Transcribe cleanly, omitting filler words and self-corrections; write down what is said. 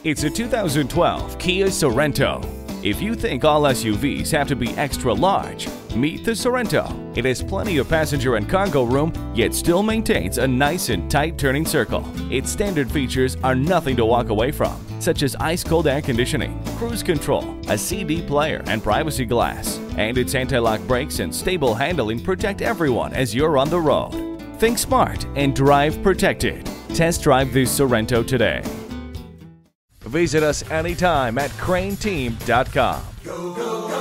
It's a 2012 Kia Sorento. If you think all SUVs have to be extra large, meet the Sorento. It has plenty of passenger and cargo room, yet still maintains a nice and tight turning circle. Its standard features are nothing to walk away from, such as ice-cold air conditioning, cruise control, a CD player, and privacy glass. And its anti-lock brakes and stable handling protect everyone as you're on the road. Think smart and drive protected. Test drive this Sorento today. Visit us anytime at crainteam.com.